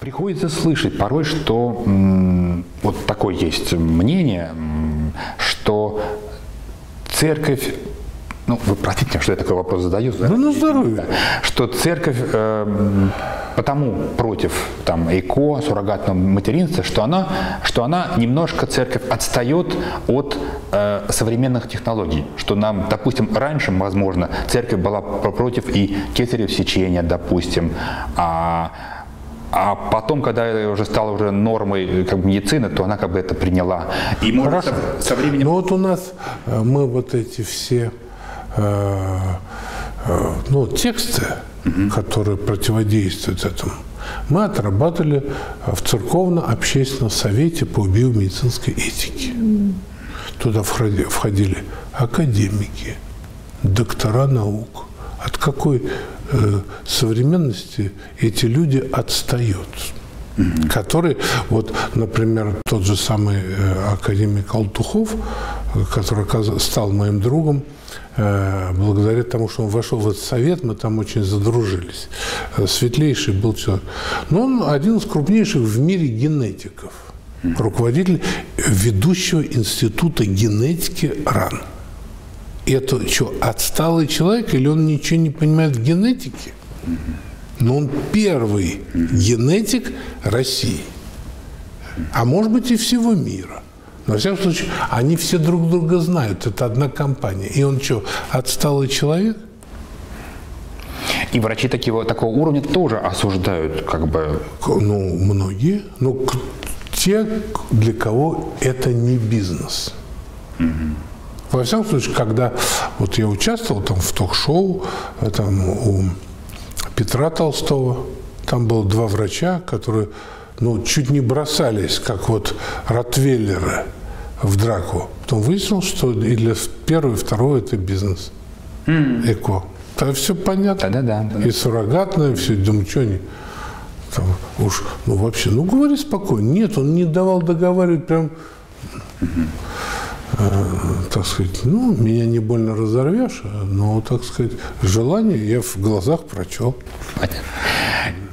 Приходится слышать порой, что вот такое есть мнение, что церковь, ну, вы простите, что я такой вопрос задаю. Ну, на здоровье. Да, что церковь потому против там, ЭКО, суррогатного материнства, что она немножко, церковь, отстает от современных технологий. Что нам, допустим, раньше, возможно, церковь была против и кесарево сечения, допустим, а потом, когда это уже стало уже нормой как бы, медицины, то она как бы это приняла. И может, со временем... Ну вот у нас мы вот эти все тексты, которые противодействуют этому, мы отрабатывали в Церковно-общественном совете по биомедицинской этике. Туда входили академики, доктора наук. От какой современности эти люди отстают? Которые, вот, например, тот же самый академик Алтухов, который стал моим другом, благодаря тому, что он вошел в этот совет, мы там очень задружились. Светлейший был человек. Но он один из крупнейших в мире генетиков, руководитель ведущего института генетики РАН. Это что, отсталый человек или он ничего не понимает в генетике? Но он первый генетик России. А может быть и всего мира. Но, во всяком случае, они все друг друга знают. Это одна компания. И он что, отсталый человек? И врачи такого уровня тоже осуждают, как бы... Ну, многие. Ну, те, для кого это не бизнес. Во всяком случае, когда вот я участвовал там в ток-шоу, там у Петра Толстого, там было два врача, которые, чуть не бросались, как вот ротвейлеры в драку. Потом выяснилось, что и для первого, и второго это бизнес. ЭКО. Там все понятно. Да. И суррогатное, все, думаю, что они там уж, вообще, говори спокойно. Нет, он не давал договаривать прям... так сказать, меня не больно разорвешь, но, так сказать, желание я в глазах прочел. Понятно.